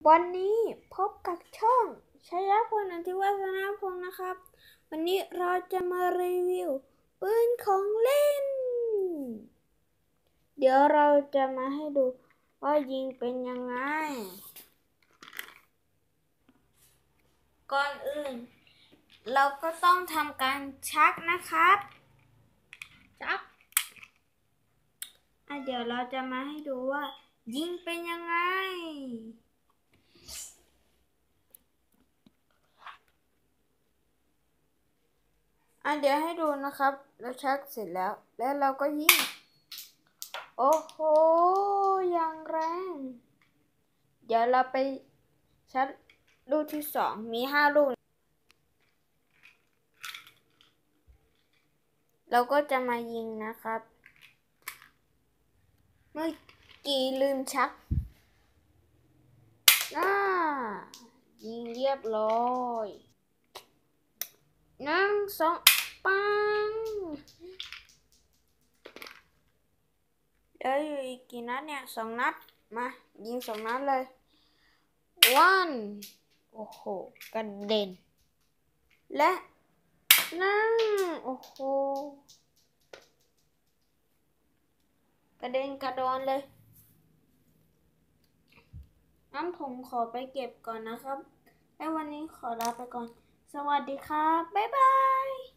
วันนี้พบกับช่องชัยพล อธิวัฒนพงศ์นะครับ วันนี้เราจะมารีวิวปืนของเล่น เดี๋ยวเราจะมาให้ดูว่ายิงเป็นยังไง ก่อนอื่นเราก็ต้องทำการชักนะครับชักเดี๋ยวเราจะมาให้ดูว่ายิงเป็นยังไงเดี๋ยวให้ดูนะครับเราชักเสร็จแล้วเราก็ยิงโอ้โหอย่างแรงเดี๋ยวเราไปชักลูกที่2มี5ลูกเราก็จะมายิงนะครับเมื่อกี้ลืมชักยิงเรียบร้อย1 2ปังเดี๋ยวอยู่อีกกี่นัดเนี่ย2 นัดมายิง2 นัดเลยโอ้โหกระเด็นและโอ้โหกระเด็นกระดอนเลยงั้นผมขอไปเก็บก่อนนะครับและวันนี้ขอลาไปก่อนสวัสดีครับบ๊ายบาย